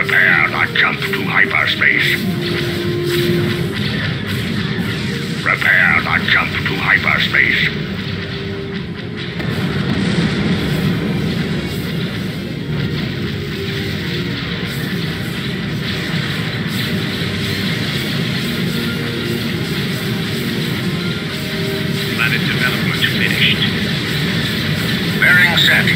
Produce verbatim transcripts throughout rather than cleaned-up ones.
Prepare the jump to hyperspace. Prepare the jump to hyperspace. Planet development finished. Bearing set.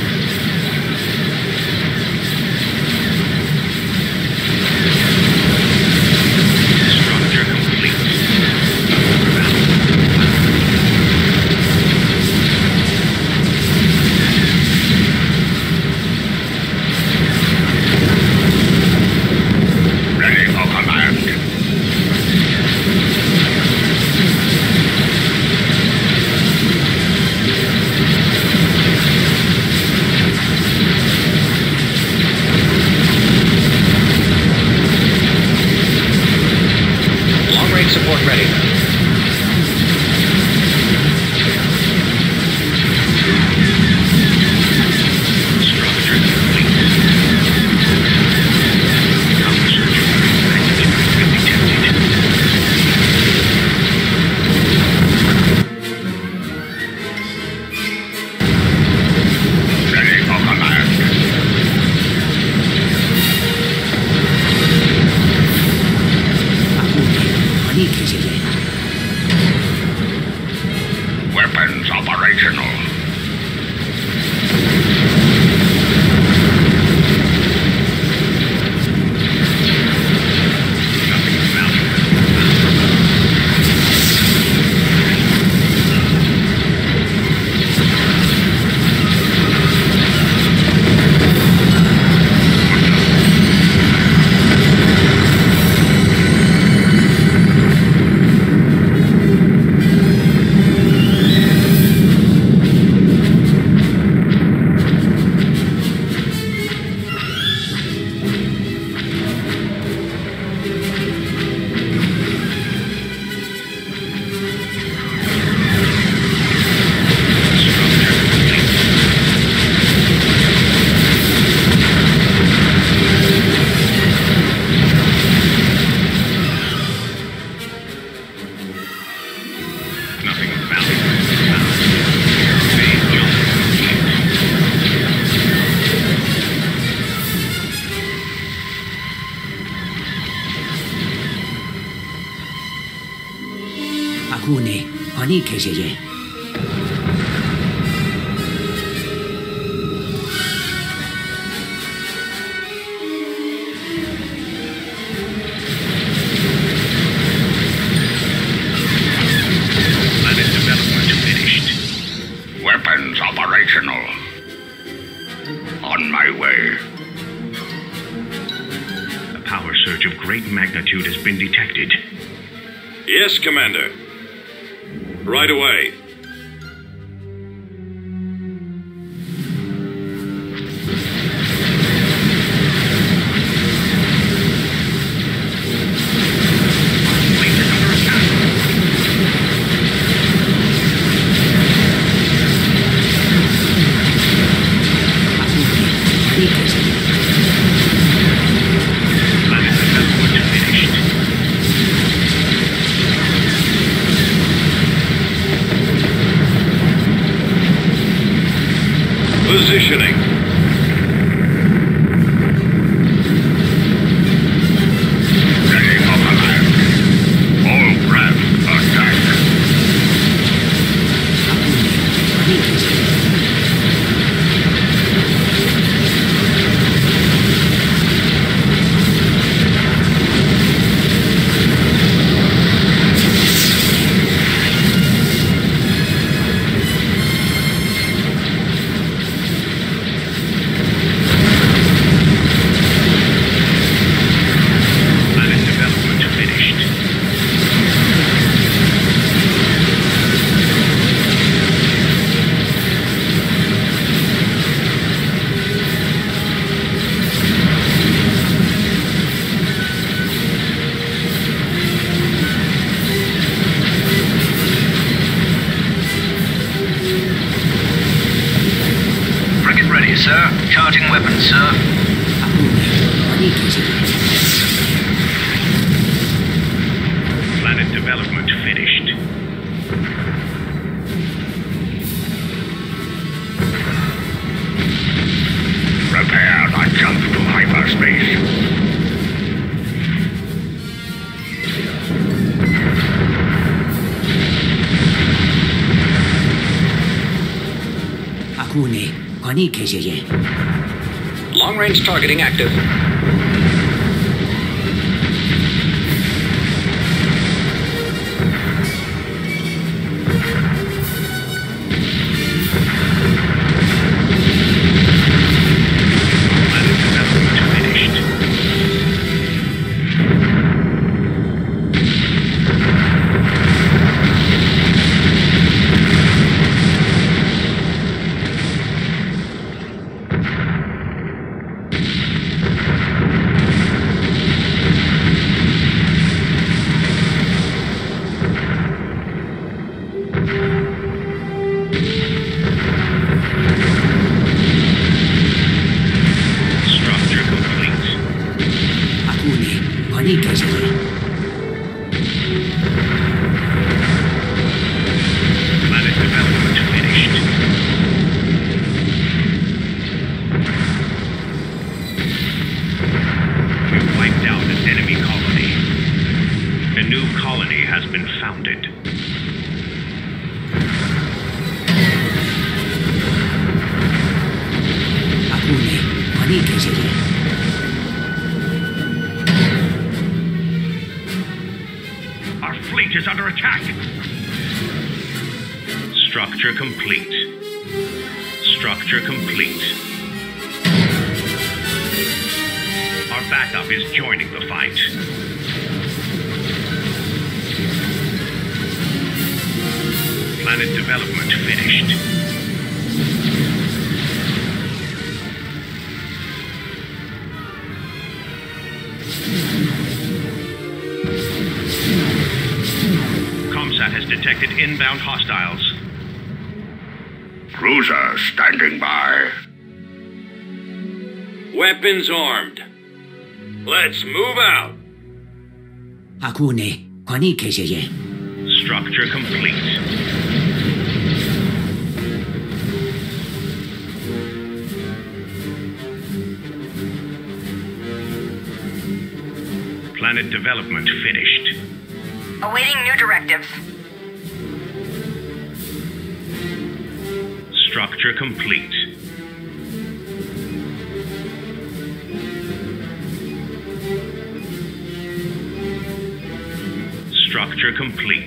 Structure complete. Ready for command. Long-range support ready. Structure complete. Power surge of great magnitude has been detected. Ready for command. Они кричали. Weapons operational. Nothing of value. Nothing of value. Phase jump complete. Akune, oni кричали. Planet development finished. Weapons operational. On my way. A power surge of great magnitude has been detected. Yes, Commander. Right away. Laser under attack. Они кричали. Planet development finished. 계시게. Planet development finished. Prepare the jump to hyperspace. 아군이 관이 계시게. Long-range targeting active. Planet development finished. Structure complete. 아군이 관이 계시게. Planet development finished. We've wiped out an enemy colony. A new colony has been founded. 아군이 관이 계시게. Our fleet is under attack. Structure complete. Structure complete. Our backup is joining the fight. Planet development finished. Comsat has detected inbound hostiles. Cruiser standing by. Weapons armed. Let's move out. 아군이 관이 계시게. Structure complete. Planet development finished. Awaiting new directives. Structure complete. Structure complete.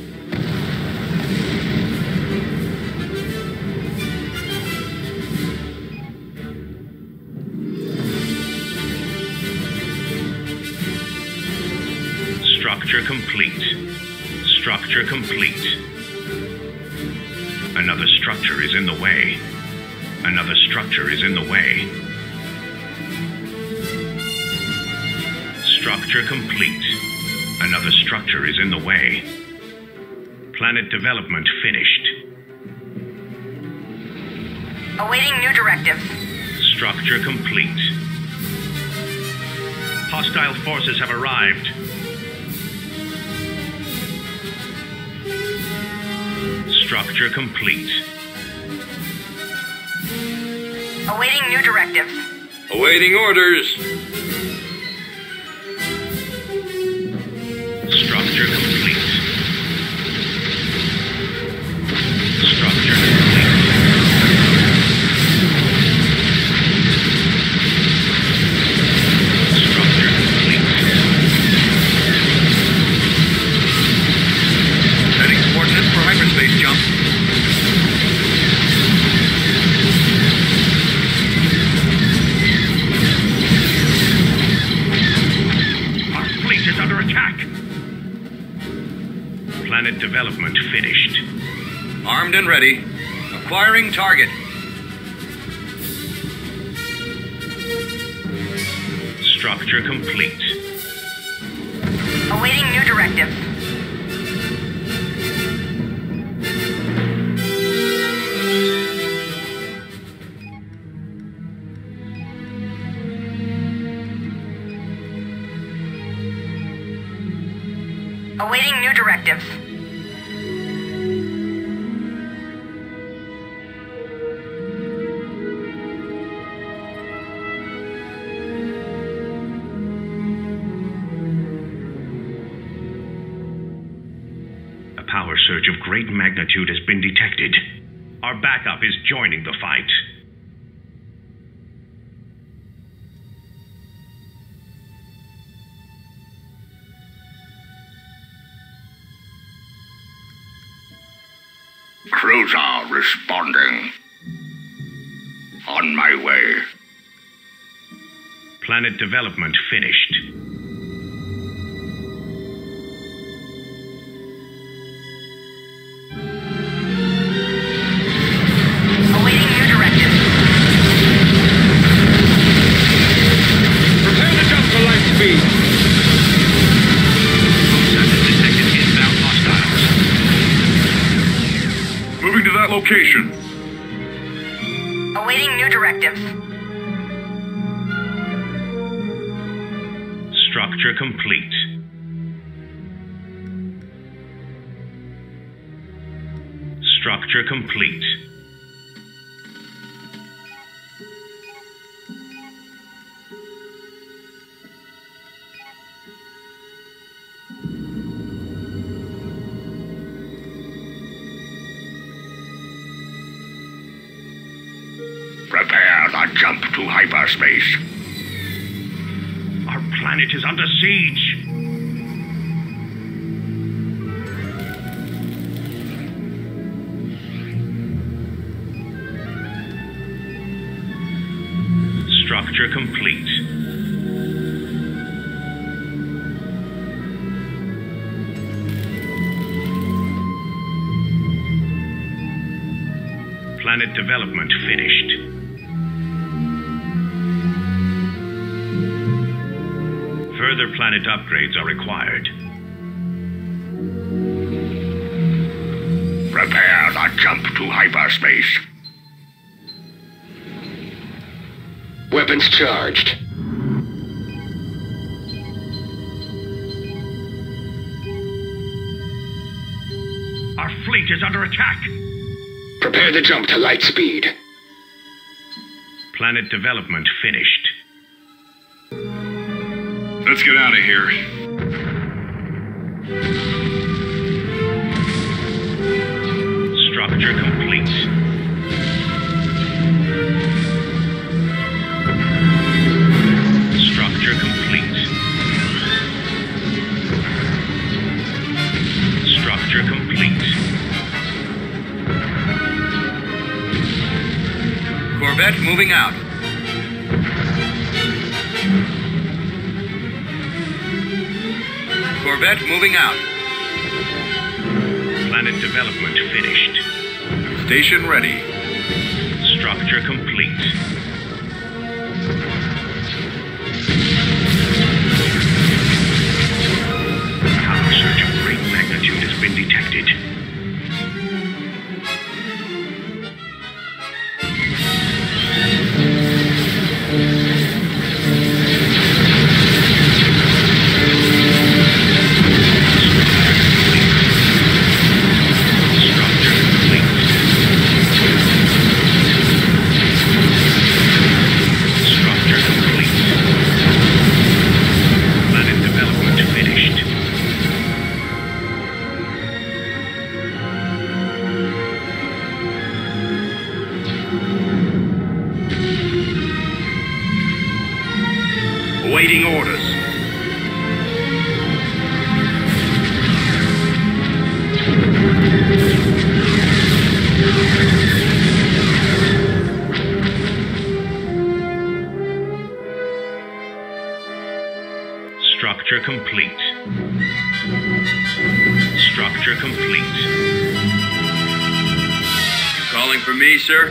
Structure complete. Structure complete. Another structure is in the way. Another structure is in the way. Structure complete. Another structure is in the way. Planet development finished. Awaiting new directives. Structure complete. Hostile forces have arrived. Structure complete. Awaiting new directives. Awaiting orders. Structure complete. Structure complete. Structure complete. Setting coordinates for hyperspace jump. Our fleet is under attack. Planet development finished. Armed and ready. Acquiring target. Structure complete. Awaiting new directives. Awaiting new directives. A power surge of great magnitude has been detected. Our backup is joining the fight. Cruiser responding. On my way. Planet development finished. Awaiting new directives. Prepare the jump to light speed. Obsessive detected inbound hostiles. Moving to that location. Awaiting new directives. Structure complete. Structure complete. Prepare the jump to hyperspace. Our planet is under siege. Structure complete. Planet development finished. Further planet upgrades are required. Prepare the jump to hyperspace. Weapons charged. Our fleet is under attack. Prepare the jump to light speed. Planet development finished. Let's get out of here. Structure complete. Structure complete. Structure complete. Corvette moving out. Corvette moving out. Planet development finished. Station ready. Structure complete. Power surge of great magnitude has been detected. Awaiting orders. Structure complete. Structure complete. Calling for me, sir?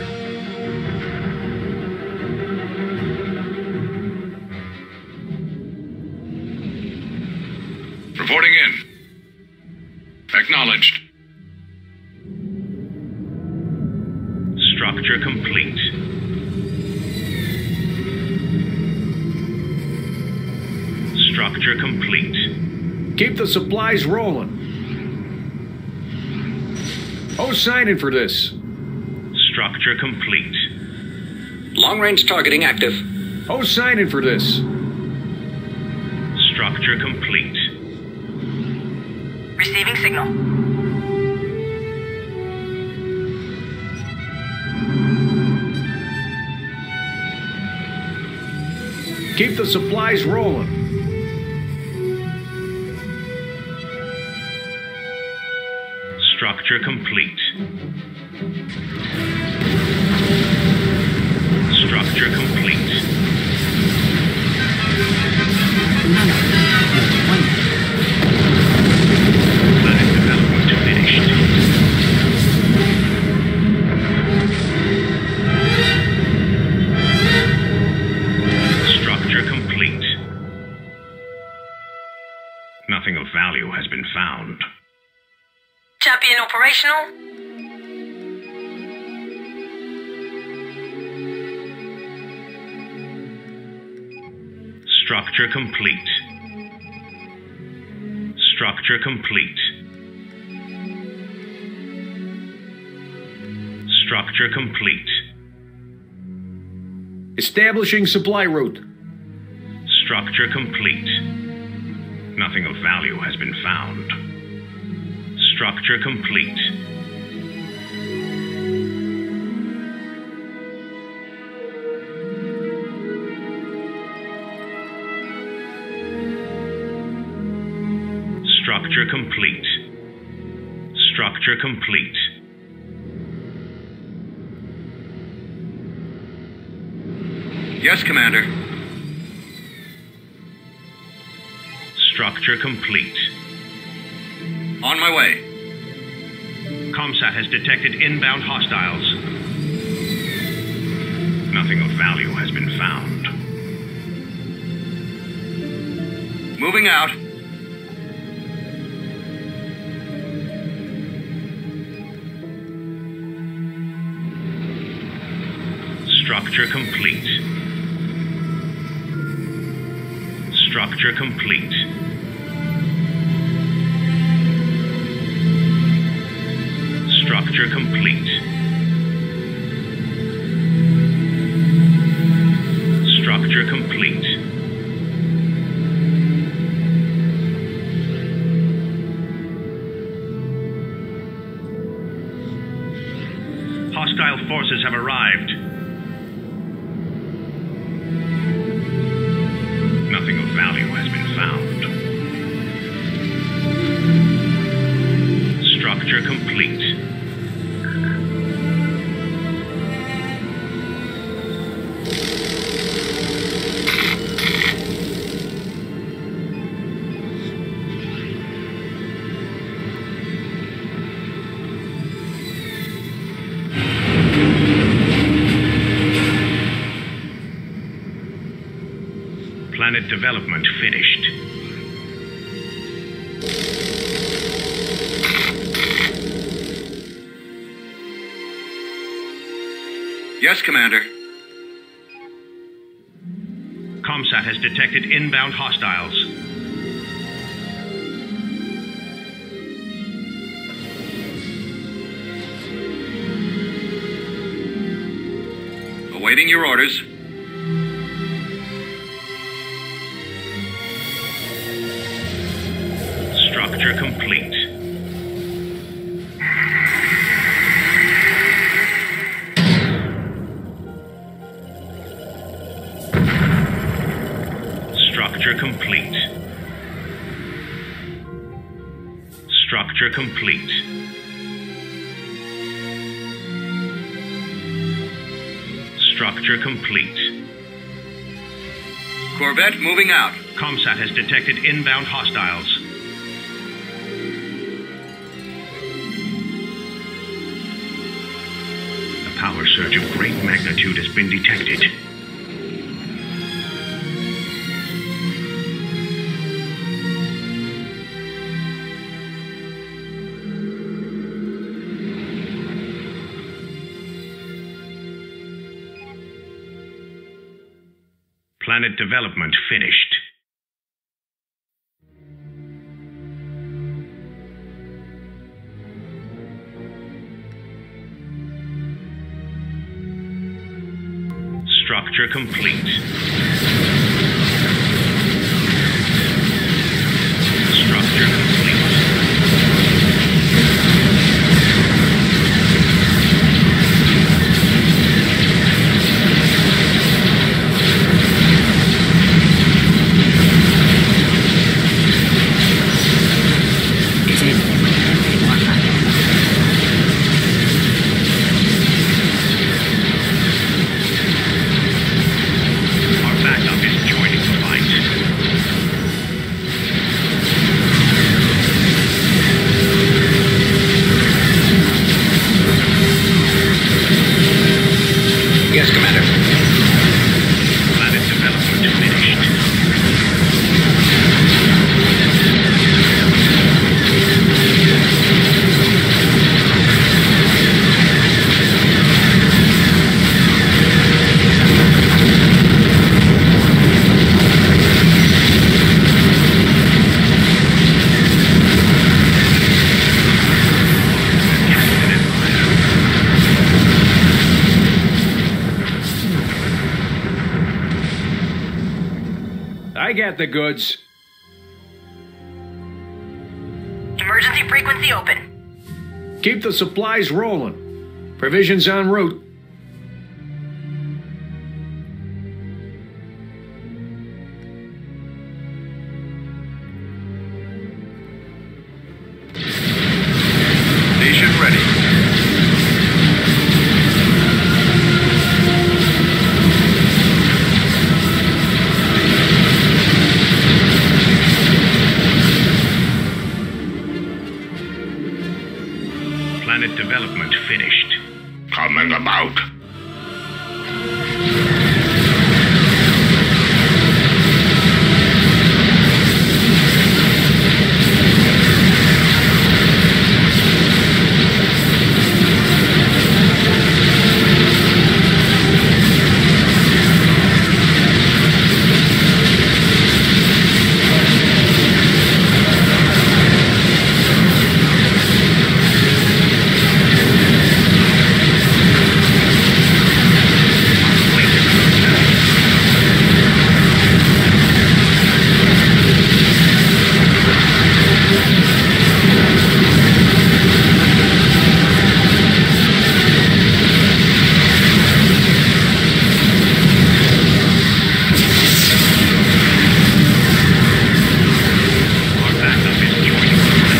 Reporting in. Acknowledged. Structure complete. Structure complete. Keep the supplies rolling. Who's signing for this? Structure complete. Long-range targeting active. Who's signing for this? Structure complete. Receiving signal. Keep the supplies rolling. Structure complete. Structure complete. Planet development finished. Structure complete. Nothing of value has been found. Champion operational. Structure complete. Structure complete. Structure complete. Establishing supply route. Structure complete. Nothing of value has been found. Structure complete. Structure complete. Structure complete. Yes, Commander. Structure complete. On my way. ComSat has detected inbound hostiles. Nothing of value has been found. Moving out. Structure complete. Structure complete. Structure complete. Structure complete. Hostile forces have arrived. Nothing of value has been found. Structure complete. Planet development finished. Yes, Commander. ComSat has detected inbound hostiles. Awaiting your orders. Structure complete. Structure complete. Structure complete. Structure complete. Corvette moving out. ComSat has detected inbound hostiles. A power surge of great magnitude has been detected. Planet development finished. Structure complete. Structure complete. Our backup is joining the fight. Yes, Commander. Planet development finished. I got the goods. Emergency frequency open. Keep the supplies rolling. Provisions en route. Station ready. Planet development finished. Coming about. Our backup is joining the fight.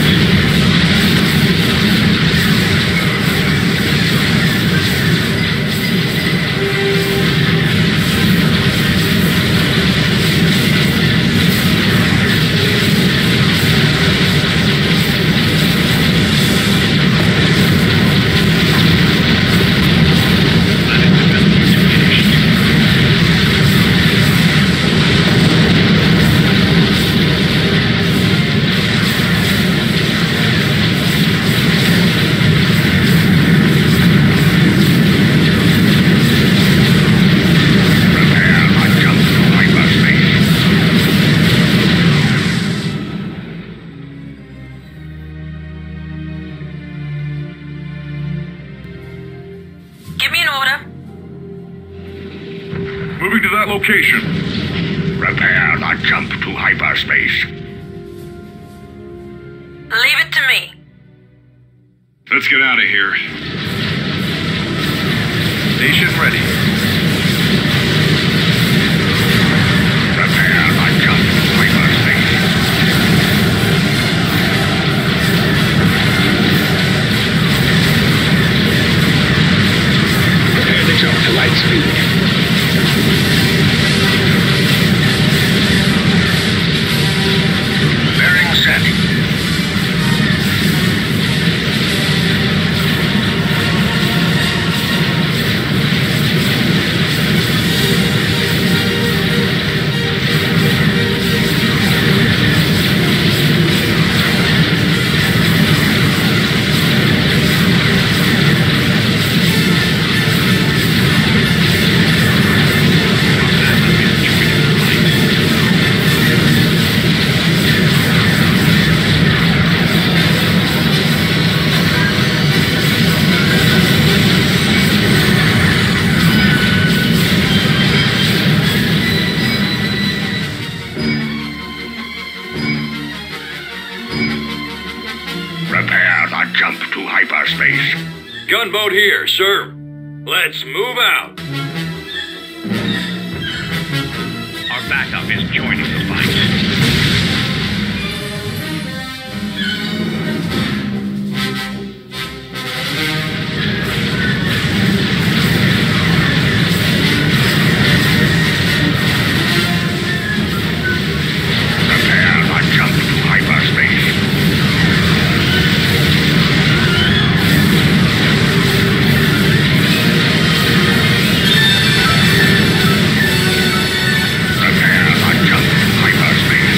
Planet development finished. Prepare my jump to hyperspace. Give me an order. Moving to that location. Prepare my jump to hyperspace. Leave it to me. Let's get out of here. Station ready. Prepare my jump to hyperspace. Prepare the jump to light speed. Bearing set. Gunboat here, sir. Let's move out. Our backup is joining the fight. Prepare to jump to hyperspace. Prepare to jump to hyperspace.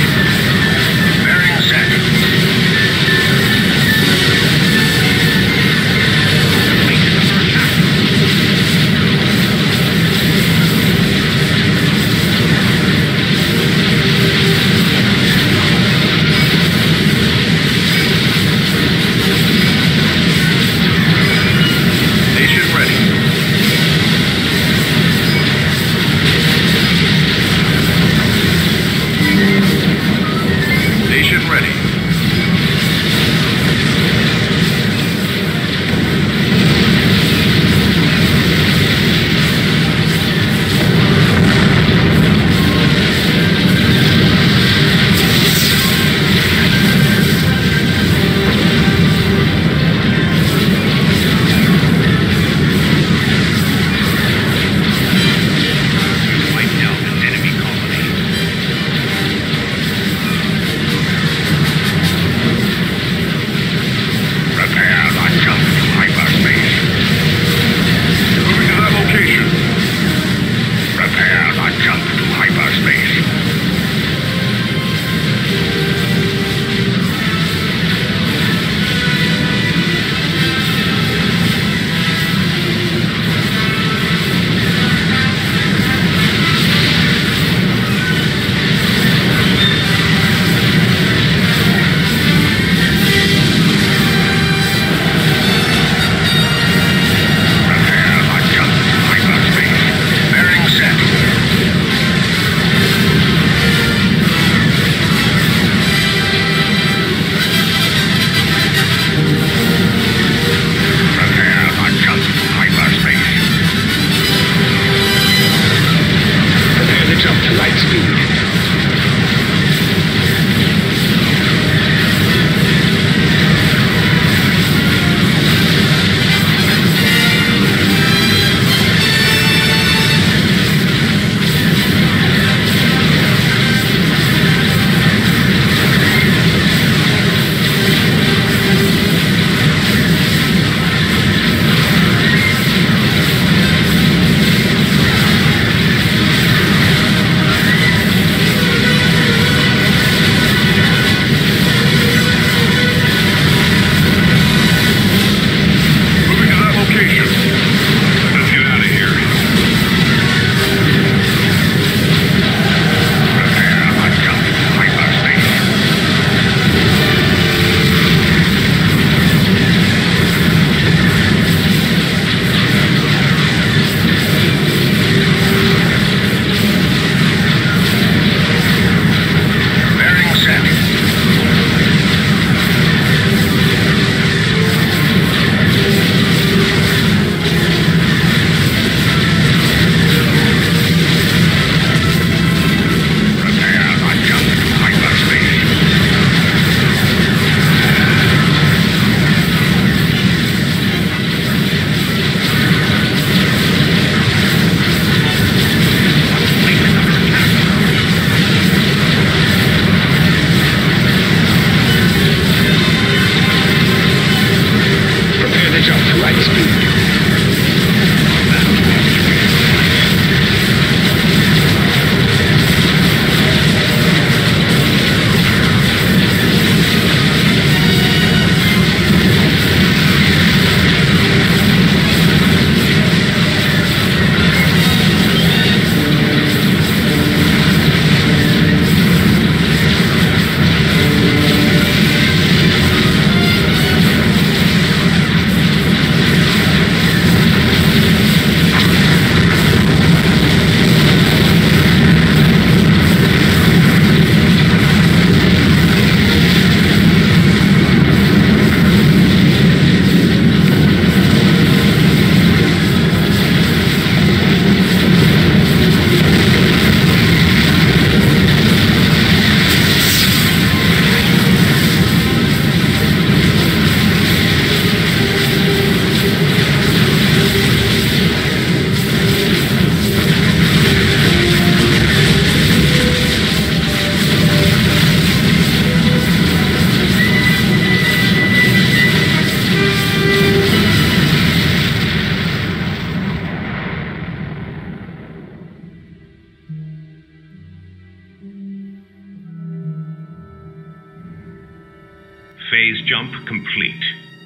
Phase jump complete.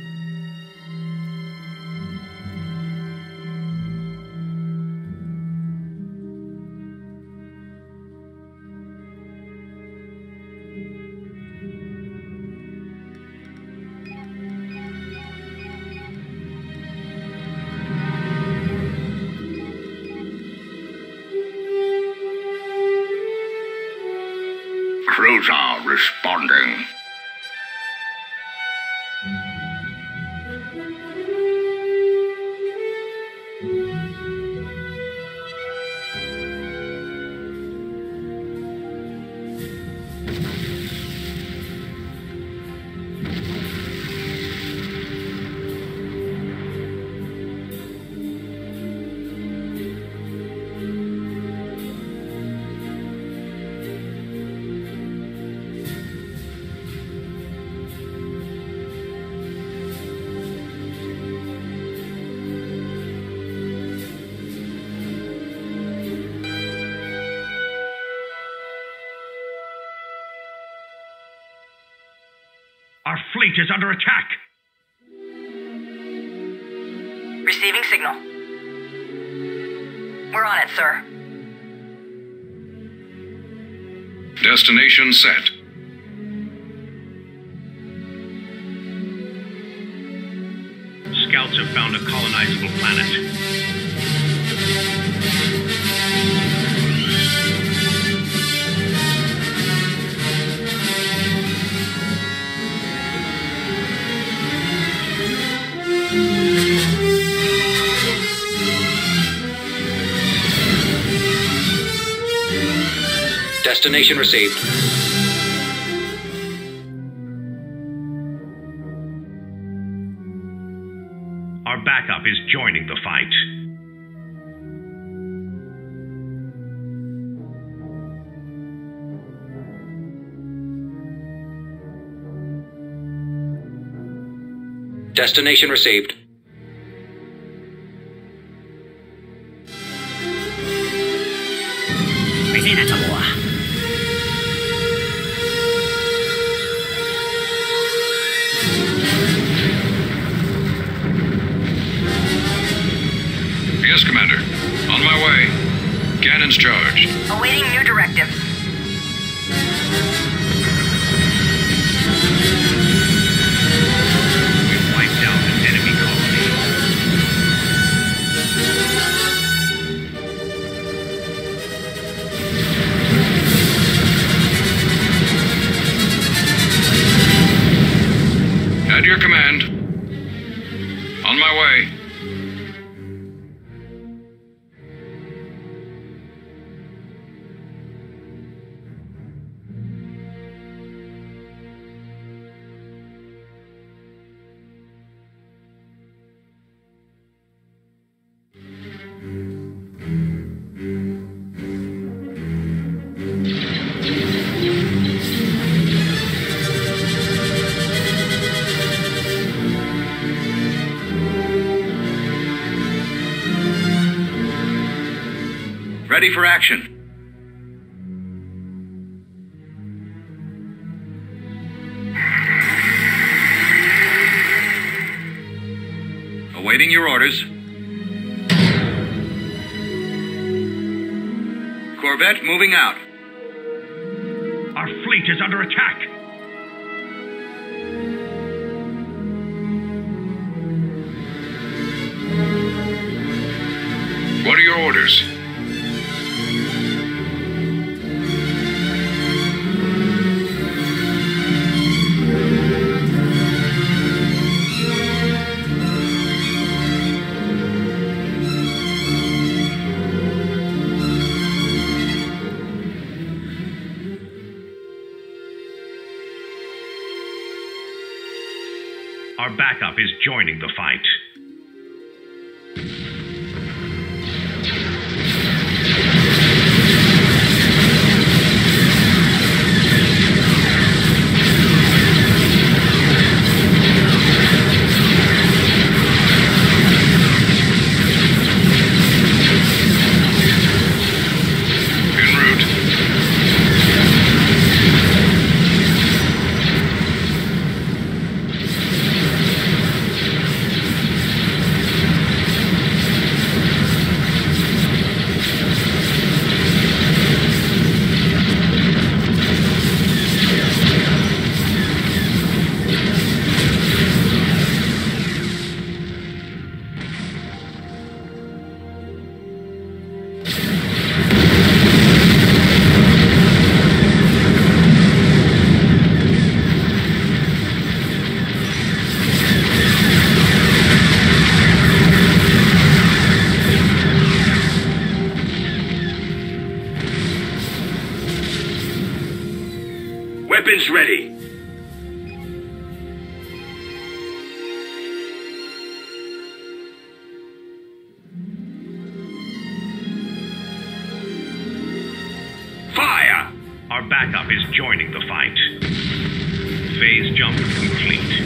Cruiser responding. Our fleet is under attack! Receiving signal. We're on it, sir. Destination set. Scouts have found a colonizable planet. Destination received. Our backup is joining the fight. Destination received. Yes, Commander. On my way. Cannons charged. Awaiting new directives. We've wiped out an enemy colony. At your command. On my way. Ready for action. Awaiting your orders. Corvette moving out. Our fleet is under attack. What are your orders? Our backup is joining the fight. En route. Weapons ready. Fire! Our backup is joining the fight. Phase jump complete.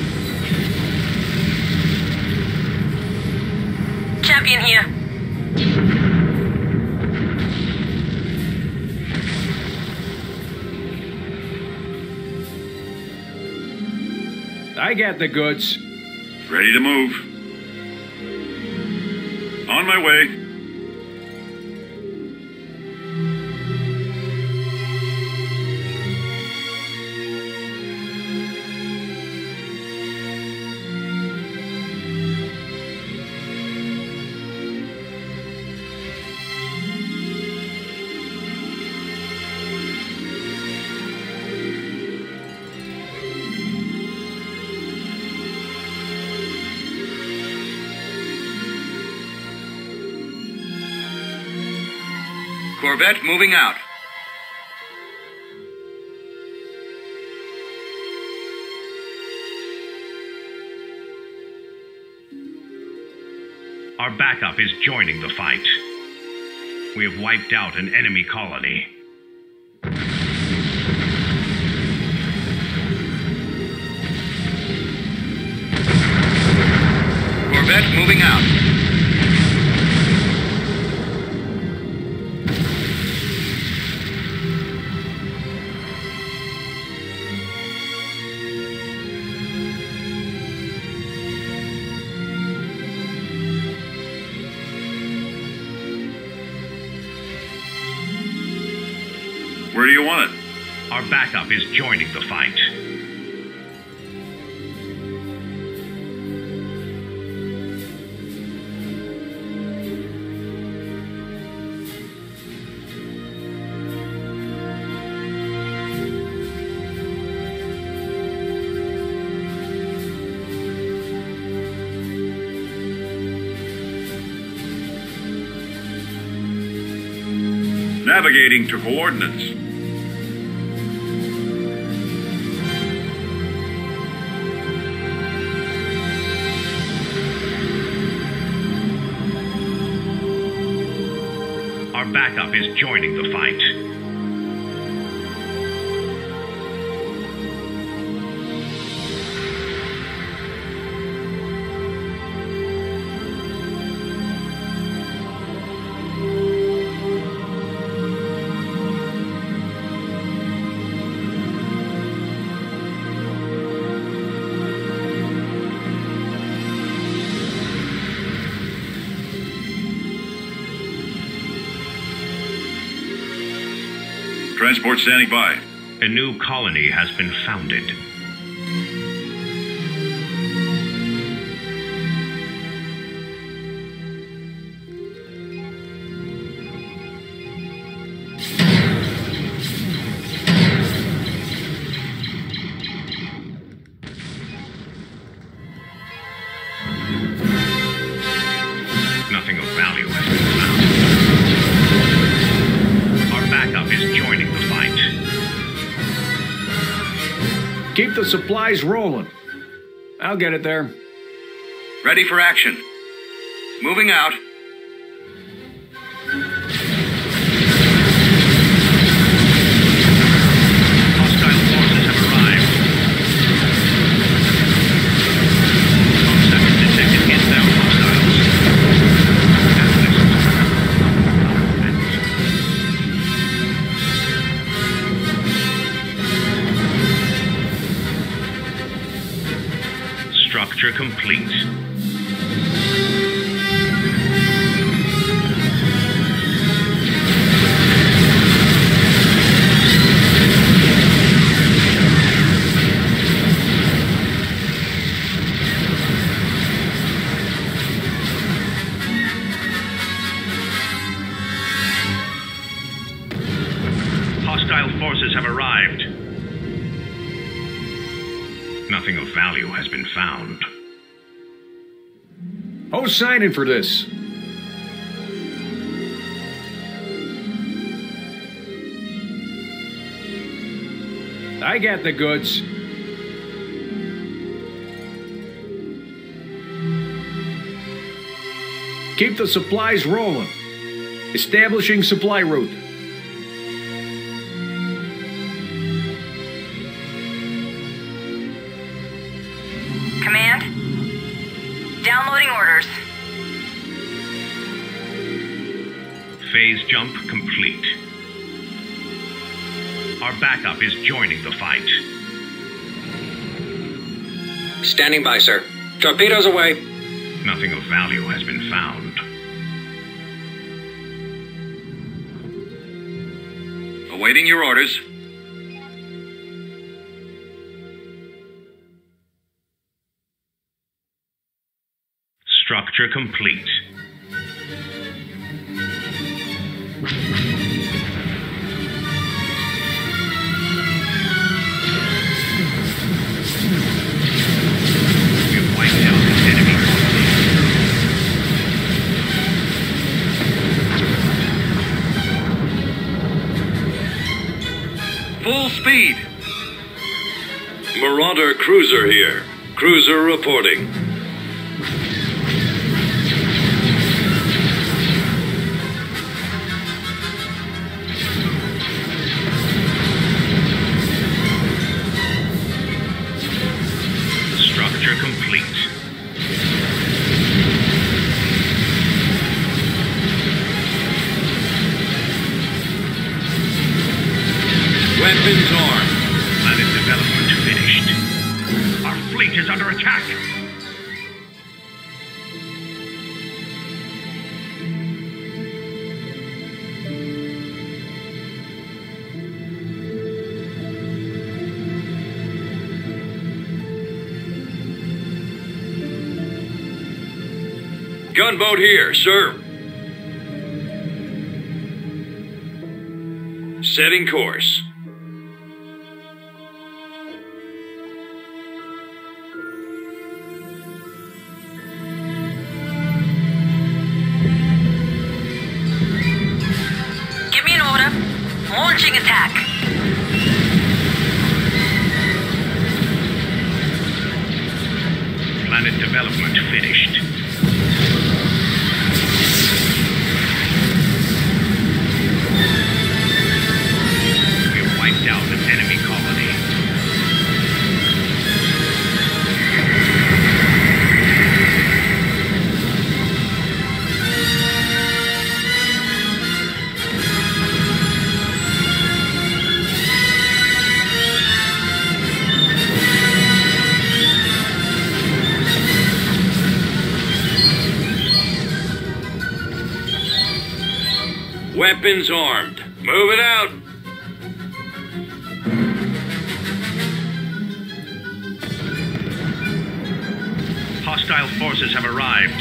Champion here. I got the goods. Ready to move. On my way. Corvette moving out. Our backup is joining the fight. We have wiped out an enemy colony. Corvette moving out. Where do you want it? Our backup is joining the fight. Navigating to coordinates. Our backup is joining the fight. Transport standing by. A new colony has been founded. Nothing of value has been found. Our backup is joining the fight. Keep the supplies rolling. I'll get it there. Ready for action. Moving out. Hostile forces have arrived. Concept detected inbound hostiles. Structure complete. Hostile forces have arrived. Nothing of value has been found. Who's signing for this? I got the goods. Keep the supplies rolling. Establishing supply route. Command? Downloading orders. Phase jump complete. Our backup is joining the fight. Standing by, sir. Torpedoes away. Nothing of value has been found. Awaiting your orders. Structure complete. We've wiped out the enemy colony. Full speed. Marauder cruiser here. Cruiser reporting. Structure complete. Weapons armed. Planet development finished. Our fleet is under attack. Gunboat here, sir. Setting course. Give me an order. Launching attack. Planet development finished. We've wiped out an enemy colony. Weapons armed. Move it out. Hostile forces have arrived.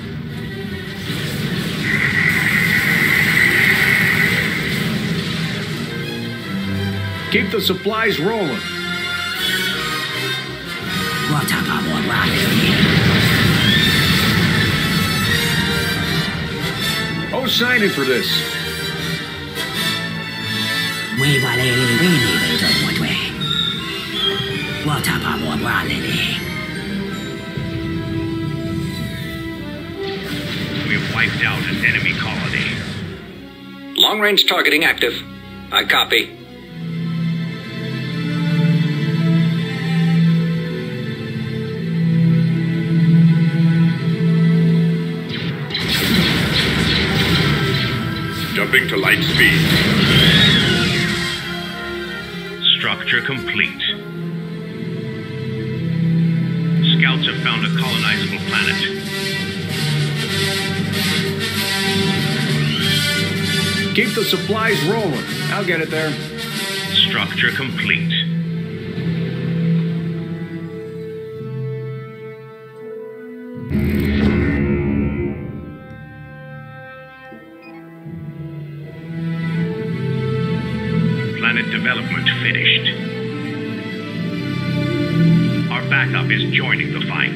Keep the supplies rolling. Oh, signing for this. We have wiped out an enemy colony. Long-range targeting active. I copy. Jumping to light speed. Structure complete. Scouts have found a colonizable planet. Keep the supplies rolling. I'll get it there. Structure complete. Planet development finished. Our backup is joining the fight.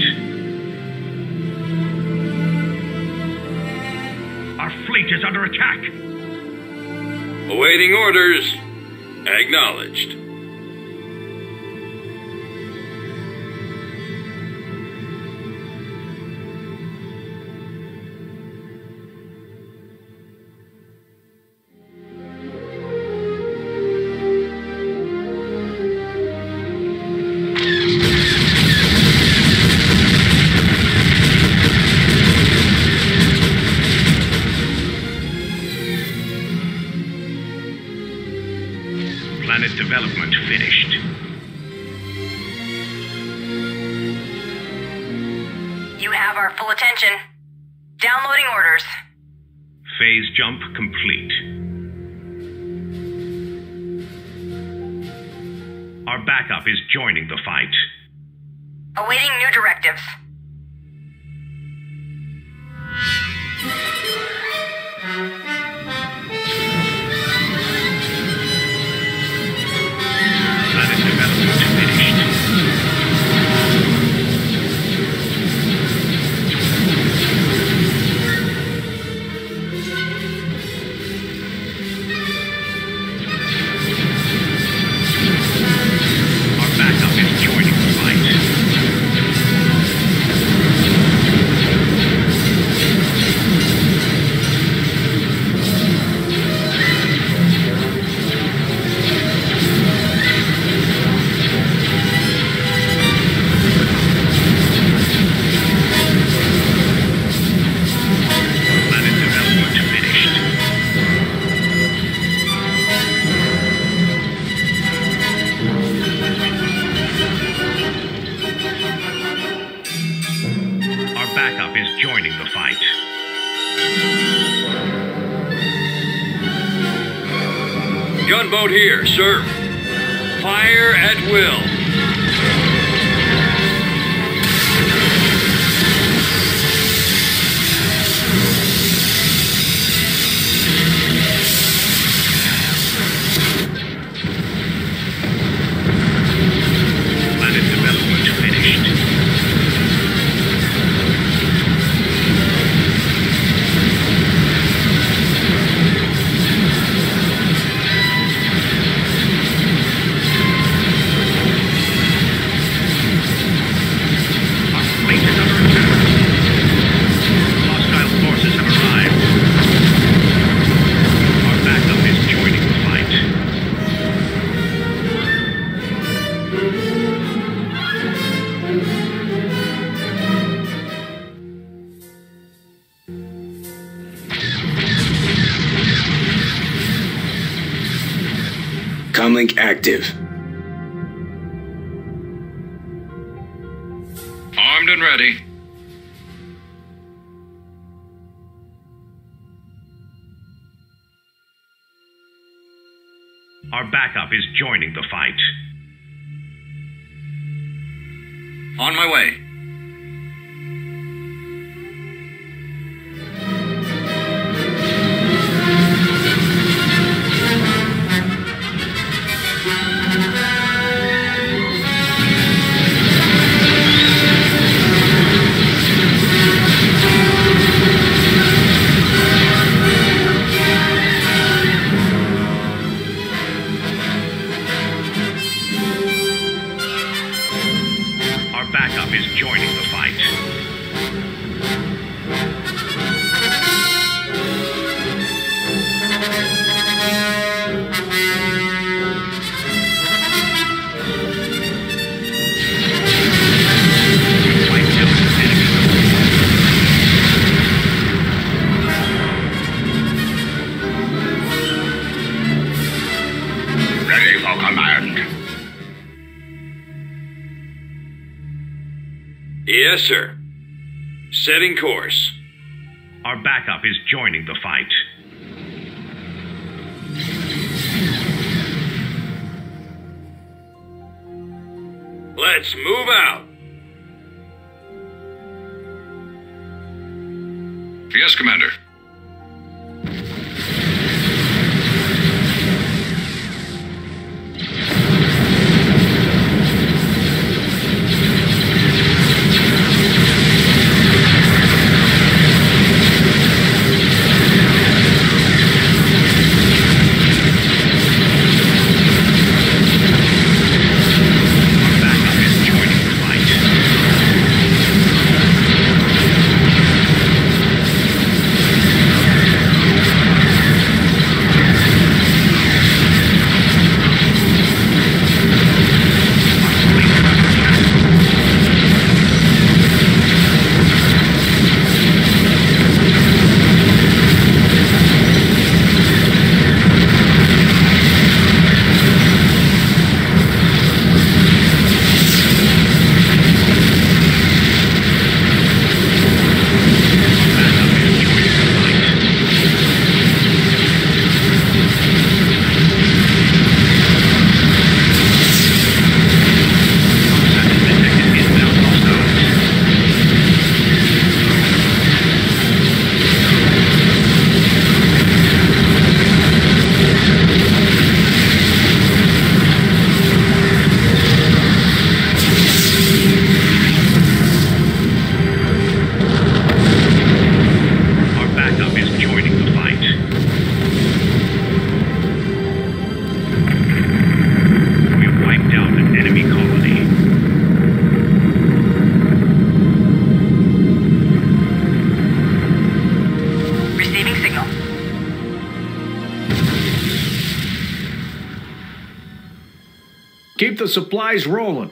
Our fleet is under attack. Awaiting orders. Acknowledged. Planet development finished. You have our full attention. Downloading orders. Phase jump complete. Our backup is joining the fight. Awaiting new directives. Planet development finished. Our backup is joining the fight. Planet development finished. Our backup is joining the fight. Gunboat here, sir. Fire at will. Planet development finished. Our fleet is under attack. Hostile forces have arrived. Our backup is joining the fight. Comlink active. Armed and ready. Our backup is joining the fight. On my way. Our backup is joining the fight. Fight kills the enemy. Ready for command. Yes, sir. Setting course. Our backup is joining the fight. Let's move out. Yes, Commander. Our backup is joining the fight. Keep the supplies rolling.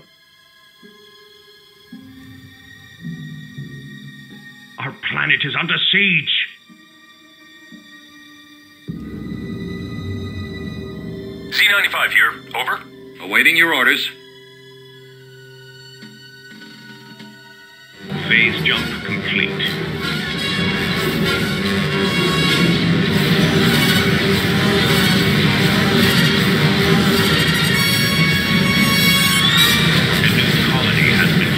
Our planet is under siege. C ninety-five here. Over. Awaiting your orders. Phase jump complete. A new colony has been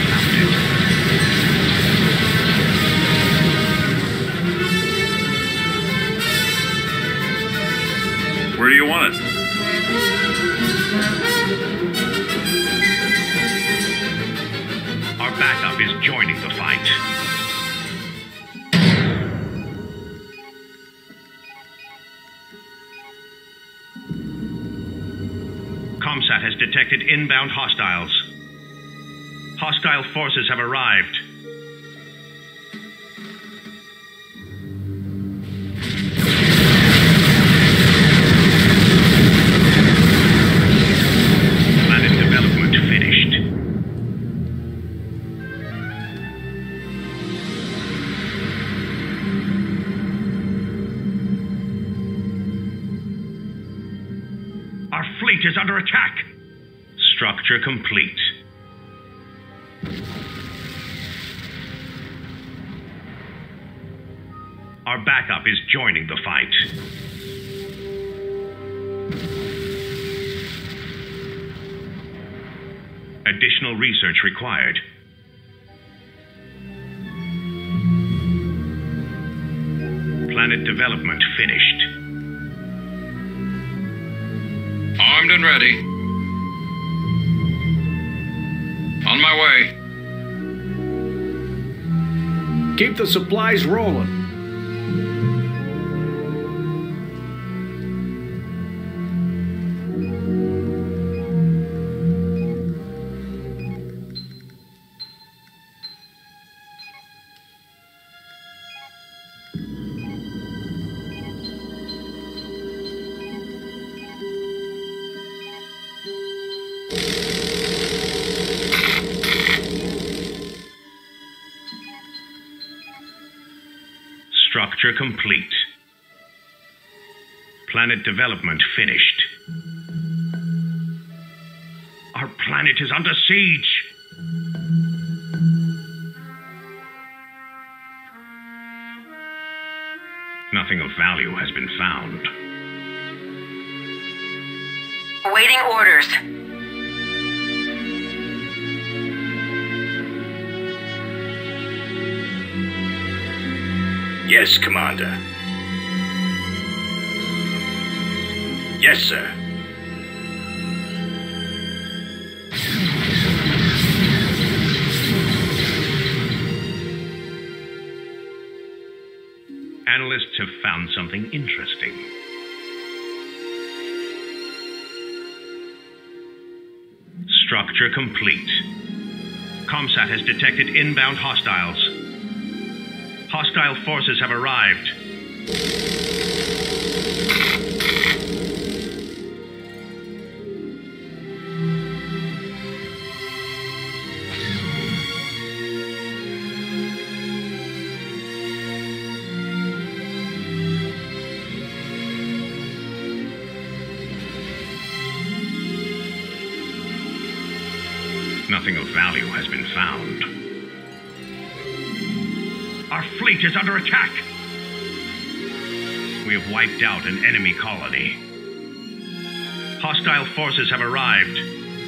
founded. Where do you want it? Our backup is joining the fight. ComSat has detected inbound hostiles. Hostile forces have arrived. Planet development finished. Our fleet is under attack. Structure complete. Our backup is joining the fight. Additional research required. Planet development finished. Armed and ready. On my way. Keep the supplies rolling. Structure complete. Planet development finished. Our planet is under siege. Nothing of value has been found. Awaiting orders. Yes, Commander. Yes, sir. Analysts have found something interesting. Structure complete. ComSat has detected inbound hostiles. Hostile forces have arrived. Nothing of value has been found. Our fleet is under attack. We have wiped out an enemy colony. Hostile forces have arrived.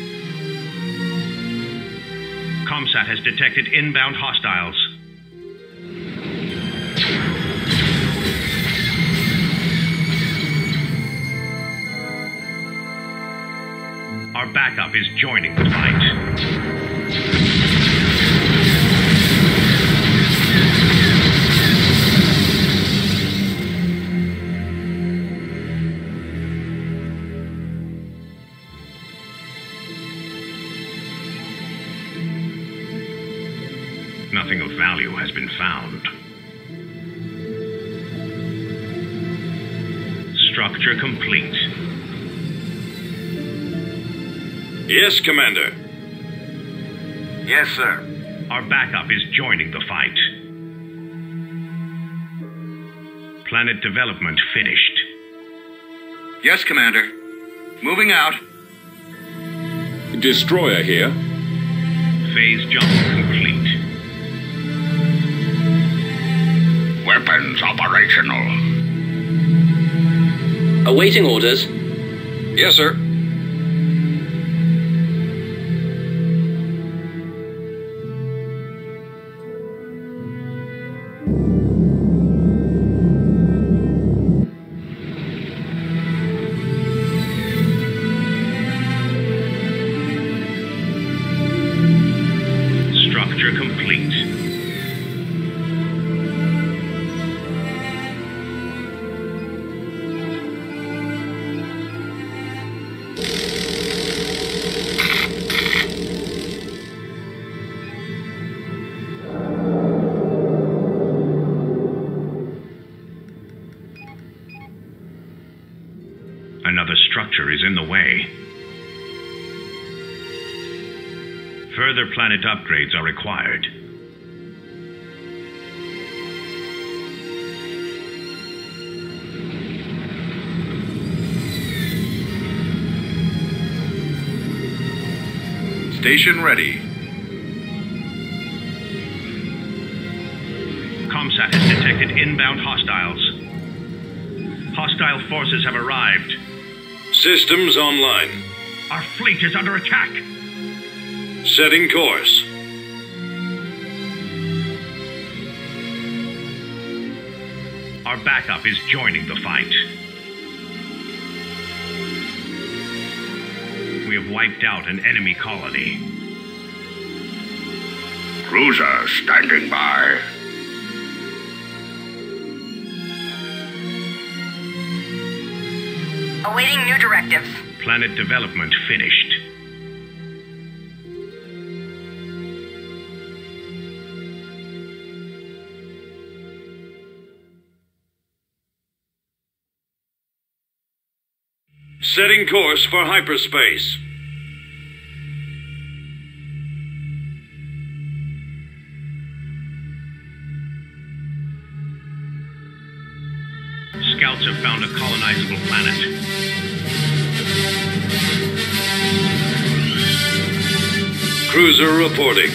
ComSat has detected inbound hostiles. Our backup is joining the fight. Nothing of value has been found. Structure complete. Yes, Commander. Yes, sir. Our backup is joining the fight. Planet development finished. Yes, Commander. Moving out. Destroyer here. Phase jump complete. Weapons operational. Awaiting orders. Yes, sir. Structure complete. Another structure is in the way. Further planet upgrades are required. Station ready. ComSat has detected inbound hostiles. Hostile forces have arrived. Systems online. Our fleet is under attack. Setting course. Our backup is joining the fight. We have wiped out an enemy colony. Cruiser standing by. Awaiting new directives. Planet development finished. Setting course for hyperspace. Scouts have found a colonizable planet. Cruiser reporting.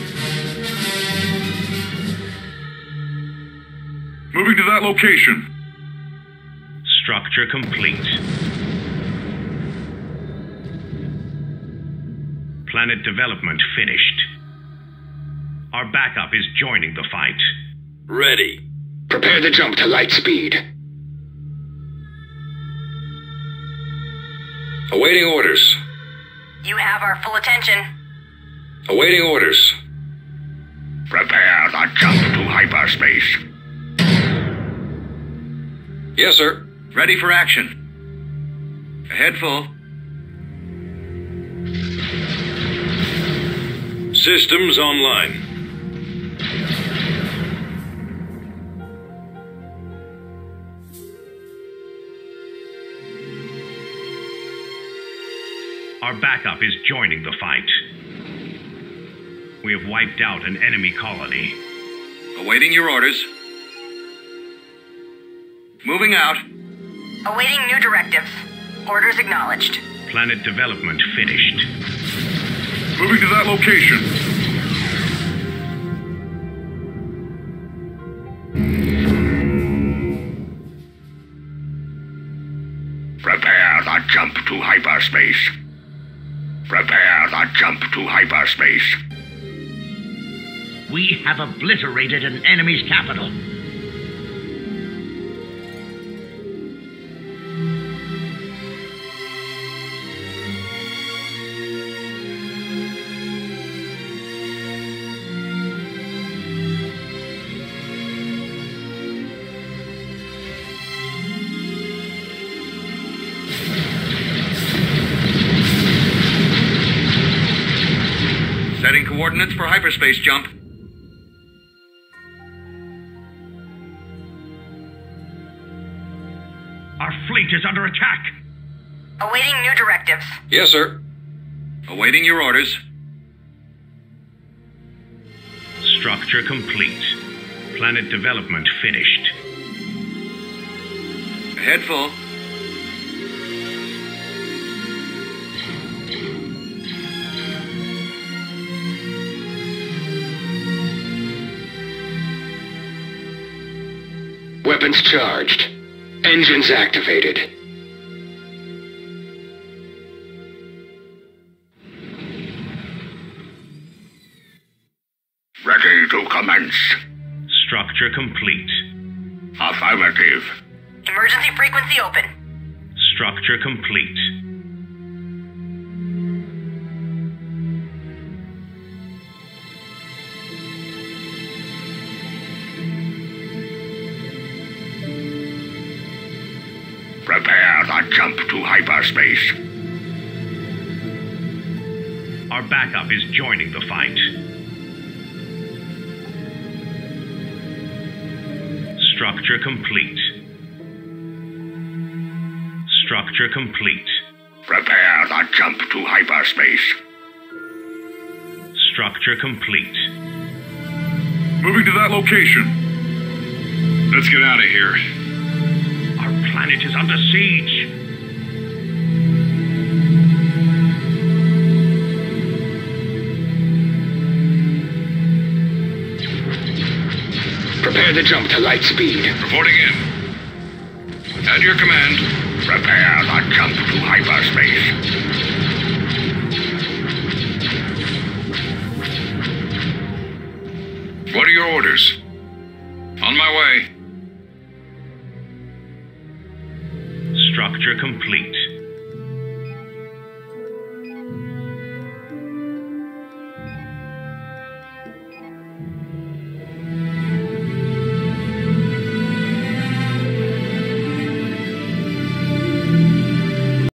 Moving to that location. Structure complete. Planet development finished. Our backup is joining the fight. Ready. Prepare the jump to light speed. Awaiting orders. You have our full attention. Awaiting orders. Prepare the jump to hyperspace. Yes, sir. Ready for action. Ahead full. Systems online. Our backup is joining the fight. We have wiped out an enemy colony. Awaiting your orders. Moving out. Awaiting new directives. Orders acknowledged. Planet development finished. Moving to that location. Prepare the jump to hyperspace. Prepare the jump to hyperspace. We have obliterated an enemy's capital. Setting coordinates for hyperspace jump. Our fleet is under attack. Awaiting new directives. Yes, sir. Awaiting your orders. Structure complete. Planet development finished. Ahead full. Weapons charged. Engines activated. Ready to commence. Structure complete. Affirmative. Emergency frequency open. Structure complete. Prepare the jump to hyperspace. Our backup is joining the fight. Structure complete. Structure complete. Prepare the jump to hyperspace. Structure complete. Moving to that location. Let's get out of here. Our planet is under siege. Prepare the jump to light speed. Reporting in. At your command. Prepare the jump to hyperspace. What are your orders? On my way. Structure complete.